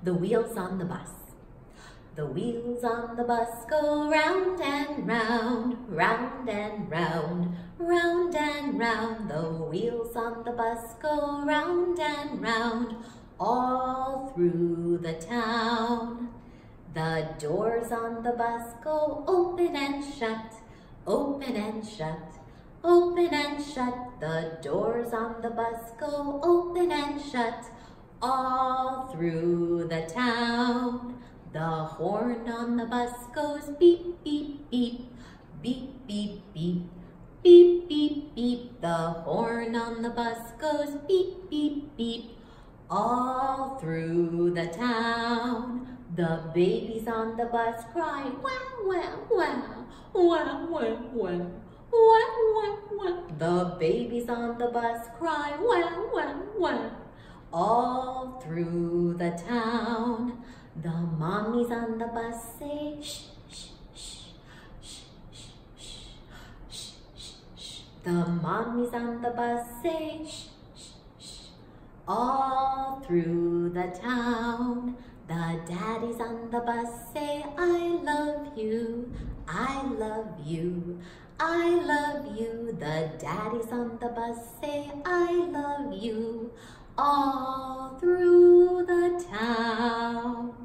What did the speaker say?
The wheels on the bus. The wheels on the bus go round and round, round and round, round and round. The wheels on the bus go round and round, all through the town. The doors on the bus go open and shut, open and shut, open and shut. The doors on the bus go open and shut, all through the town. The horn on the bus goes beep, beep, beep, beep, beep, beep, beep, beep, beep. The horn on the bus goes beep, beep, beep, all through the town. The babies on the bus cry, wow, wow, wow, wow, wow, wow, wow, wow, wow. The babies on the bus cry, wow, wow, wow, all through the town. The mommies on the bus say, shh, shh, shh, shh, shh, shh, shh, shh, shh. The mommies on the bus say, shh, shh, shh, all through the town. The daddies on the bus say, I love you, I love you, I love you. The daddies on the bus say, I love you, all through the town.